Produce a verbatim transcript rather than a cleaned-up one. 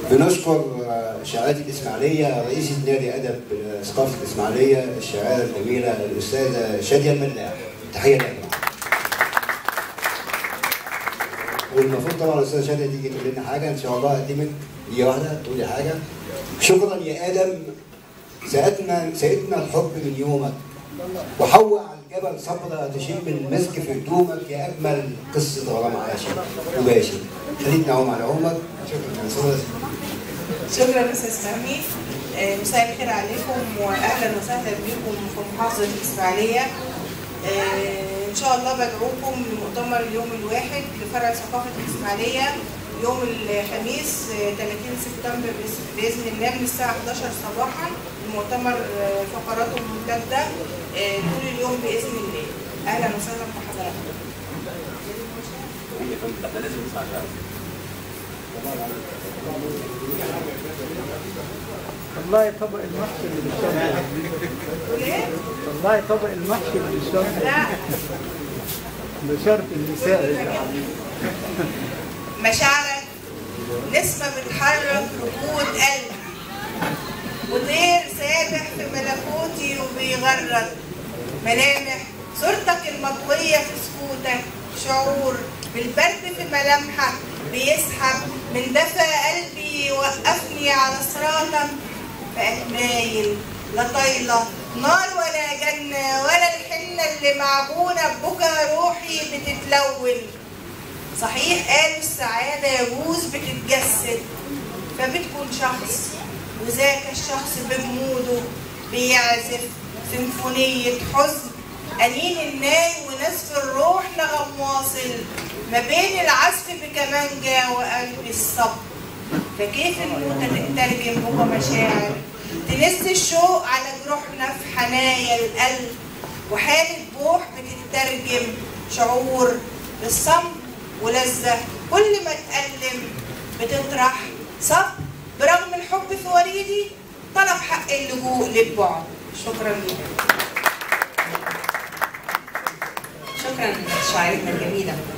بنشكر شاعرة الإسماعيلية رئيسة نادي أدب ثقافة الإسماعيلية الشاعرة الجميلة الأستاذة شادية الملاح. تحية لها. والمفروض طبعا الأستاذة شادية تيجي تقول لنا حاجة إن شاء الله. أقدمك دي واحدة تقولي حاجة. شكرا يا آدم سأتنا سأتنا الحب من يومك وحوى على الجبل صبرة تشم المسك في هدومك يا أجمل قصة غرام عاشق مباشر. خليك نعوم على عمرك. شكرا يا شكرا استاذ فهمي. مساء الخير عليكم واهلا وسهلا بكم في محافظه الاسماعيليه. ان شاء الله بدعوكم لمؤتمر اليوم الواحد لفرع ثقافه الاسماعيليه يوم الخميس ثلاثين سبتمبر باذن الله من الساعه احدى عشرة صباحا. المؤتمر فقراته ممتده طول اليوم باذن الله. اهلا وسهلا بحضراتكم. والله طبق المحشي اللي بالشمس. والله طبق المحشي اللي بالشمس. لا بشرط النساء. مشاعرك نسمة بتحرك ركود قلبي وطير سابح في ملكوتي وبيغرد ملامح صورتك المطوية في سكوتك شعور بالبرد في ملامحك بيسحب من دفى قلبي يوقفني على صراطك بقت مايل لا طايلة نار ولا جنة ولا الحنة اللي معجونة ببكا روحي بتتلون. صحيح قالوا السعادة يجوز بتتجسد فبتكون شخص وذاك الشخص بجموده بيعزف سيمفونية حزن أنين الناي ونزف الروح نغم واصل ما بين العزف بكمانجا وقلب الصب. فكيف النوتة تترجم جوه مشاعر تنس الشوق على جروحنا في حنايا القلب وحالة بوح بتترجم شعور بالصمت ولذة كل ما تألم بتطرح صبر برغم الحب في وريدي طلب حق اللجوء للبعد. شكرا لكم. شكرا شاعرتنا الجميلة.